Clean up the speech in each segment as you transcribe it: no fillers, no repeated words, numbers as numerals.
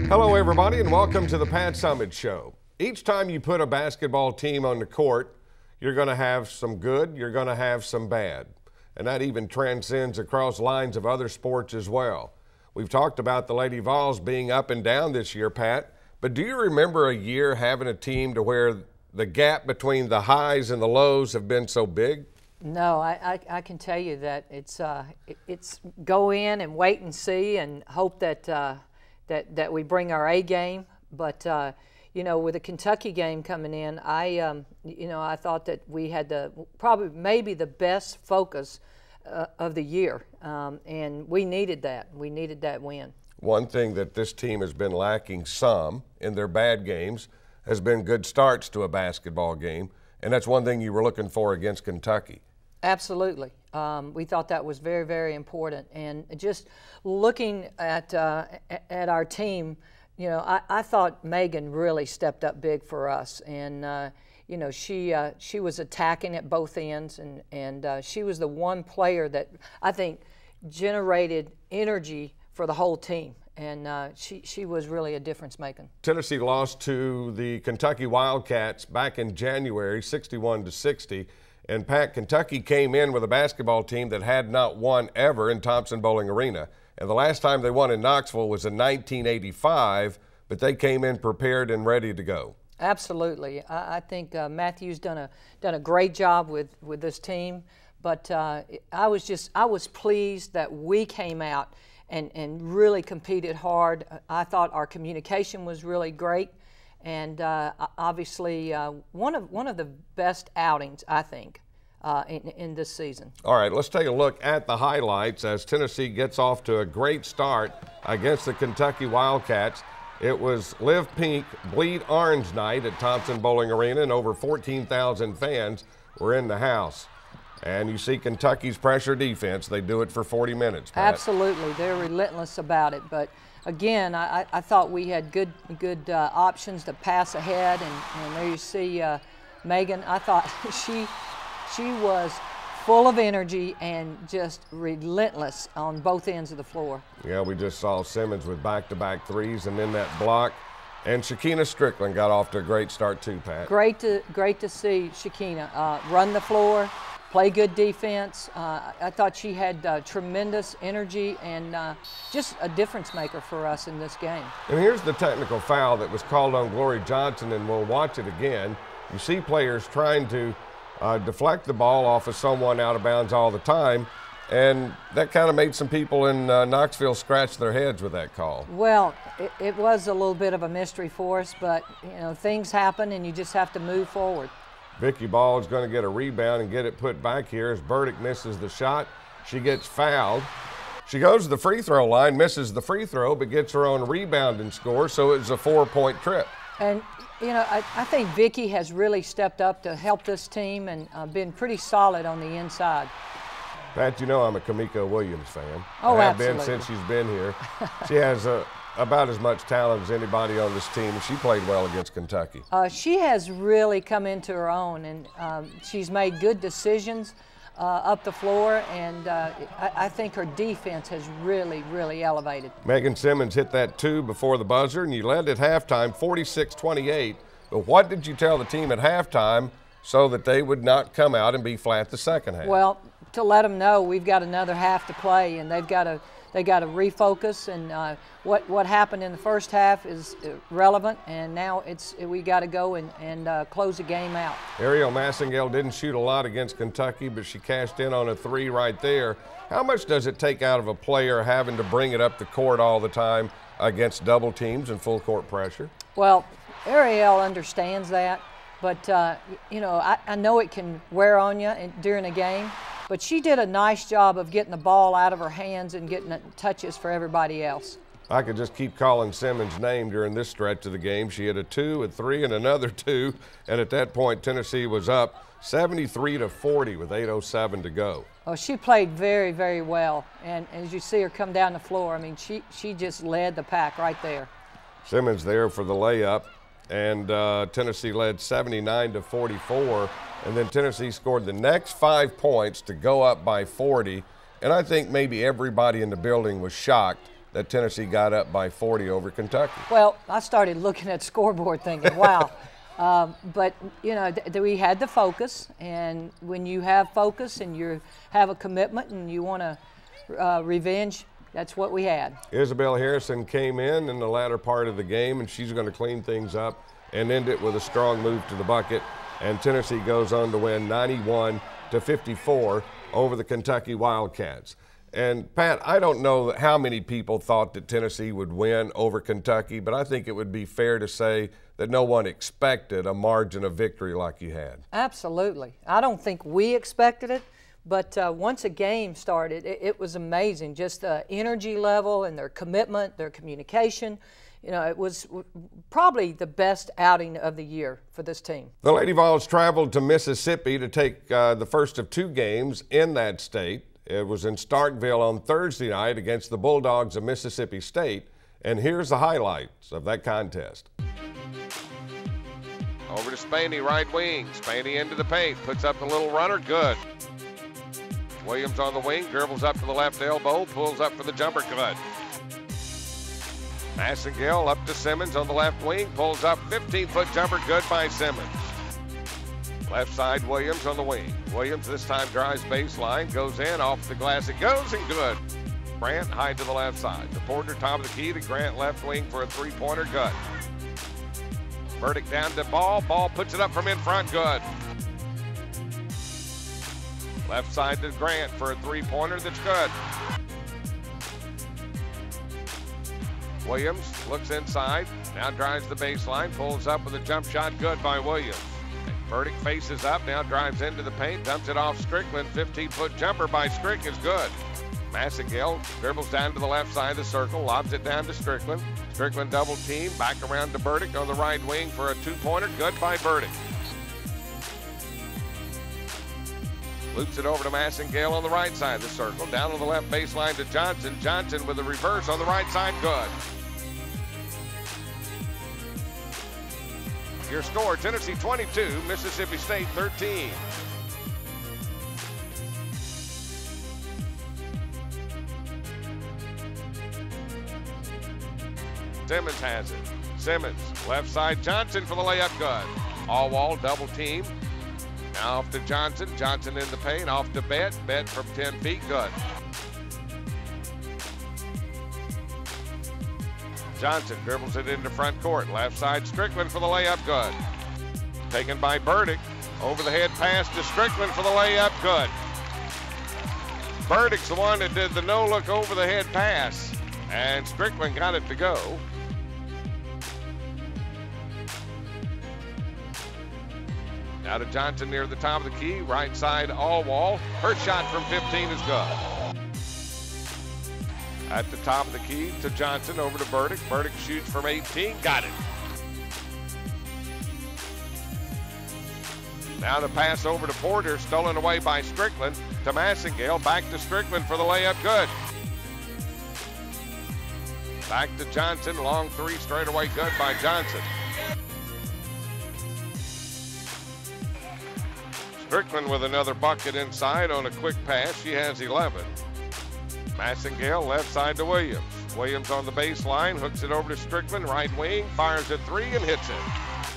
Hello, everybody, and welcome to the Pat Summitt Show. Each time you put a basketball team on the court, you're going to have some good, you're going to have some bad. And that even transcends across lines of other sports as well. We've talked about the Lady Vols being up and down this year, Pat, but do you remember a year having a team to where the gap between the highs and the lows have been so big? No, I can tell you that it's go in and wait and see and hope that that we bring our A game. But you know, with the Kentucky game coming in, I thought that we had maybe the best focus of the year, and we needed that. We needed that win. One thing that this team has been lacking some in their bad games has been good starts to a basketball game, and that's one thing you were looking for against Kentucky. Absolutely. We thought that was very, very important. And just looking at our team, you know, I thought Megan really stepped up big for us. And, you know, she was attacking at both ends, and she was the one player that I think generated energy for the whole team. And she was really a difference maker. Tennessee lost to the Kentucky Wildcats back in January, 61-60. And Pat, Kentucky came in with a basketball team that had not won ever in Thompson-Boling Arena. And the last time they won in Knoxville was in 1985, but they came in prepared and ready to go. Absolutely. I think Matthew's done a great job with this team. But I was pleased that we came out and really competed hard. I thought our communication was really great. And obviously, one of the best outings, I think, in this season. All right, let's take a look at the highlights as Tennessee gets off to a great start against the Kentucky Wildcats. It was Live Pink, Bleed Orange night at Thompson-Boling Arena, and over 14,000 fans were in the house. And you see Kentucky's pressure defense. They do it for 40 minutes, Pat. Absolutely. They're relentless about it. But again, I thought we had good options to pass ahead, and there you see Megan. I thought she was full of energy and just relentless on both ends of the floor. Yeah, we just saw Simmons with back-to-back threes and then that block. And Shekinna Strickland got off to a great start too, Pat. Great to see Shekinna run the floor, play good defense. I thought she had tremendous energy and just a difference maker for us in this game. And here's the technical foul that was called on Glory Johnson, and we'll watch it again. You see players trying to deflect the ball off of someone out of bounds all the time, and that kind of made some people in Knoxville scratch their heads with that call. Well, it was a little bit of a mystery for us, but you know, things happen and you just have to move forward. Vicky Ball is going to get a rebound and get it put back here as Burdick misses the shot. She gets fouled. She goes to the free throw line, misses the free throw, but gets her own rebound and scores, so it's a 4-point trip. And, you know, I think Vicky has really stepped up to help this team and been pretty solid on the inside. Pat, you know I'm a Kamiko Williams fan. Oh, I have absolutely. been since she's been here. She has about as much talent as anybody on this team, and she played well against Kentucky. She has really come into her own, and she's made good decisions up the floor, and I think her defense has really, really elevated. Megan Simmons hit that two before the buzzer, and you led at halftime 46-28. But what did you tell the team at halftime so that they would not come out and be flat the second half? Well, to let them know we've got another half to play, and they got to refocus, and what happened in the first half is relevant, and now we got to go and close the game out. Ariel Massengale didn't shoot a lot against Kentucky, but she cashed in on a three right there. How much does it take out of a player having to bring it up the court all the time against double teams and full court pressure? Well, Ariel understands that, but you know, I know it can wear on you during a game. But she did a nice job of getting the ball out of her hands and getting touches for everybody else. I could just keep calling Simmons' name during this stretch of the game. She had a two, a three, and another two. And at that point, Tennessee was up 73-40 with 8:07 to go. Oh, she played very, very well. And as you see her come down the floor, I mean, she just led the pack right there. Simmons there for the layup. And Tennessee led 79-44. And then Tennessee scored the next 5 points to go up by 40. And I think maybe everybody in the building was shocked that Tennessee got up by 40 over Kentucky. Well, I started looking at scoreboard thinking, wow. But, you know, we had the focus, and when you have focus and you have a commitment and you want to revenge, that's what we had. Isabel Harrison came in the latter part of the game, and she's going to clean things up and end it with a strong move to the bucket. And Tennessee goes on to win 91-54 over the Kentucky Wildcats. And, Pat, I don't know how many people thought that Tennessee would win over Kentucky, but I think it would be fair to say that no one expected a margin of victory like you had. Absolutely. I don't think we expected it, but once a game started, it was amazing. Just the energy level and their commitment, their communication. You know, it was probably the best outing of the year for this team. The Lady Vols traveled to Mississippi to take the first of 2 games in that state. It was in Starkville on Thursday night against the Bulldogs of Mississippi State. And here's the highlights of that contest. Over to Spaney, right wing. Spaney into the paint, puts up the little runner, good. Williams on the wing, dribbles up to the left elbow, pulls up for the jumper, good. Massengale up to Simmons on the left wing, pulls up, 15-foot jumper, good by Simmons. Left side, Williams on the wing. Williams this time drives baseline, goes in, off the glass, it goes, and good. Grant high to the left side. The Porter top of the key to Grant left wing for a 3-pointer, good. Burdick down to Ball. Ball puts it up from in front, good. Left side to Grant for a 3-pointer, that's good. Williams looks inside, now drives the baseline, pulls up with a jump shot, good by Williams. Burdick faces up, now drives into the paint, dumps it off Strickland, 15-foot jumper by Strick is good. Massengale dribbles down to the left side of the circle, lobs it down to Strickland. Strickland double team, back around to Burdick on the right wing for a 2-pointer, good by Burdick. Loops it over to Massengale on the right side of the circle, down on the left baseline to Johnson. Johnson with a reverse on the right side, good. Your score, Tennessee 22, Mississippi State 13. Simmons has it. Simmons, left side, Johnson for the layup, good. Allwall, double team. Now off to Johnson. Johnson in the paint, off to Bet. Bet from 10 feet, good. Johnson dribbles it into front court. Left side, Strickland for the layup, good. Taken by Burdick. Over the head pass to Strickland for the layup, good. Burdick's the one that did the no-look over the head pass, and Strickland got it to go. Now to Johnson near the top of the key, right side Allwall. Her shot from 15 is good. At the top of the key to Johnson, over to Burdick. Burdick shoots from 18, got it. Now the pass over to Porter, stolen away by Strickland to Massengale. Back to Strickland for the layup, good. Back to Johnson, long 3 straight away, good by Johnson. Strickland with another bucket inside on a quick pass. She has 11. Massengale left side to Williams. Williams on the baseline, hooks it over to Strickland, right wing, fires a 3 and hits it.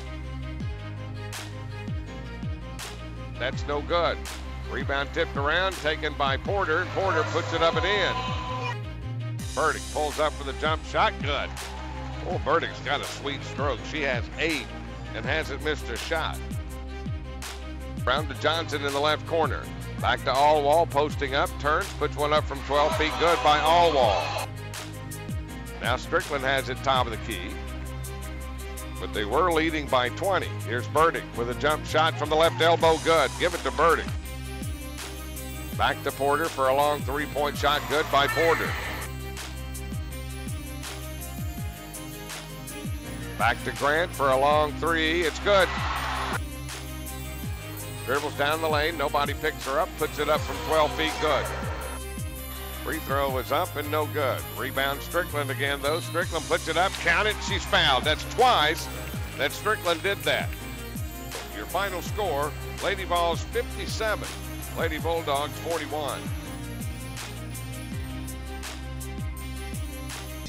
That's no good. Rebound tipped around, taken by Porter. Porter puts it up and in. Burdick pulls up for the jump shot, good. Oh, Burdick's got a sweet stroke. She has 8 and hasn't missed a shot. Round to Johnson in the left corner. Back to Allwall, posting up, turns, puts one up from 12 feet, good by Allwall. Now Strickland has it top of the key, but they were leading by 20. Here's Burdick with a jump shot from the left elbow, good. Give it to Burdick. Back to Porter for a long 3-point shot, good by Porter. Back to Grant for a long 3, it's good. Dribbles down the lane, nobody picks her up, puts it up from 12 feet, good. Free throw is up and no good. Rebound Strickland again though. Strickland puts it up, count it, she's fouled. That's twice that Strickland did that. Your final score, Lady Vols 57, Lady Bulldogs 41.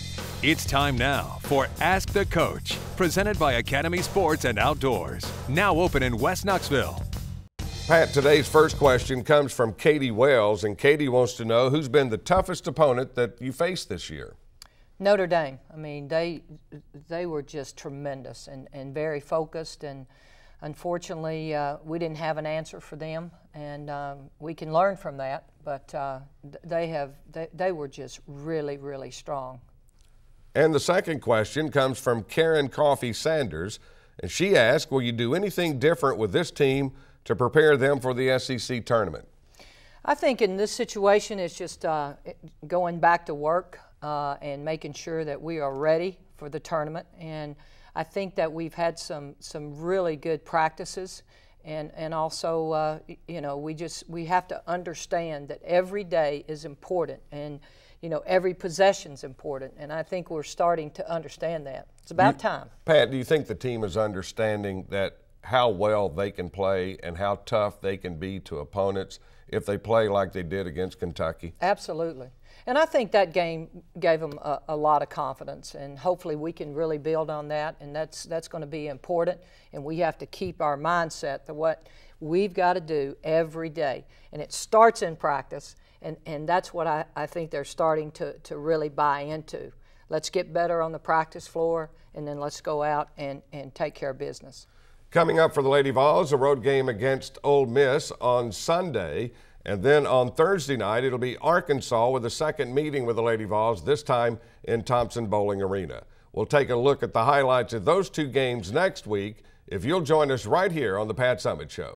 It's time now for Ask the Coach, presented by Academy Sports and Outdoors. Now open in West Knoxville. Pat, today's first question comes from Katie Wells, and Katie wants to know who's been the toughest opponent that you faced this year. Notre Dame. I mean, they were just tremendous and very focused, and unfortunately we didn't have an answer for them, and we can learn from that, but they were just really, really strong. And the second question comes from Karen Coffey Sanders, and she asked, will you do anything different with this team to prepare them for the SEC tournament? I think in this situation it's just going back to work and making sure that we are ready for the tournament. And I think that we've had some really good practices, and also you know, we have to understand that every day is important, and you know, every possession's important, and I think we're starting to understand that. It's about time. Pat, do you think the team is understanding that how well they can play and how tough they can be to opponents if they play like they did against Kentucky? Absolutely. And I think that game gave them a lot of confidence, and hopefully we can really build on that, and that's going to be important, and we have to keep our mindset to what we've got to do every day, and it starts in practice, and that's what I think they're starting to really buy into. Let's get better on the practice floor, and then let's go out and take care of business. Coming up for the Lady Vols, a road game against Ole Miss on Sunday. And then on Thursday night, it'll be Arkansas with a second meeting with the Lady Vols, this time in Thompson-Boling Arena. We'll take a look at the highlights of those two games next week if you'll join us right here on the Pat Summitt Show.